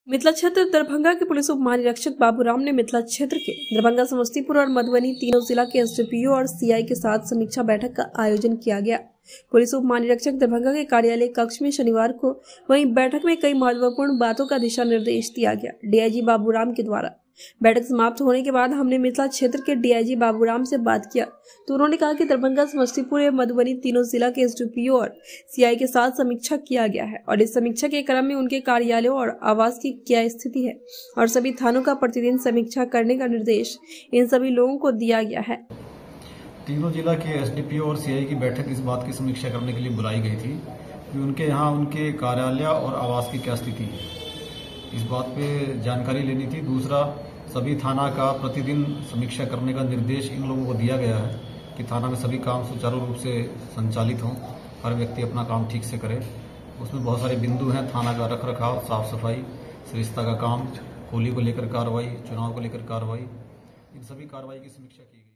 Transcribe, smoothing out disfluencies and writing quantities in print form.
मिथिला क्षेत्र दरभंगा के पुलिस उप महानिरीक्षक बाबूराम ने मिथिला क्षेत्र के दरभंगा, समस्तीपुर और मधुबनी तीनों जिला के एसडीपीओ और सीआई के साथ समीक्षा बैठक का आयोजन किया गया। पुलिस उप महानिरीक्षक दरभंगा के कार्यालय कक्ष में शनिवार को वहीं बैठक में कई महत्वपूर्ण बातों का दिशा निर्देश दिया गया। डीआईजी बाबूराम के द्वारा बैठक समाप्त होने के बाद हमने मिथिला क्षेत्र के डीआईजी बाबूराम से बात किया तो उन्होंने कहा कि दरभंगा, समस्तीपुर एवं मधुबनी तीनों जिला के एसडीपीओ और सीआई के साथ समीक्षा किया गया है और इस समीक्षा के क्रम में उनके कार्यालयों और आवास की क्या स्थिति है और सभी थानों का प्रतिदिन समीक्षा करने का निर्देश इन सभी लोगों को दिया गया है। तीनों जिला के एसडीपीओ और सीआई की बैठक इस बात की समीक्षा करने के लिए बुलाई गई थी कि उनके यहाँ उनके कार्यालय और आवास की क्या स्थिति है, इस बात पे जानकारी लेनी थी। दूसरा, सभी थाना का प्रतिदिन समीक्षा करने का निर्देश इन लोगों को दिया गया है कि थाना में सभी काम सुचारू रूप से संचालित हों, हर व्यक्ति अपना काम ठीक से करे। उसमें बहुत सारे बिंदु हैं, थाना का रख रखाव, साफ सफाई, सरिस्ता का काम, होली को लेकर कार्रवाई, चुनाव को लेकर कार्रवाई, इन सभी कार्रवाई की समीक्षा की गई।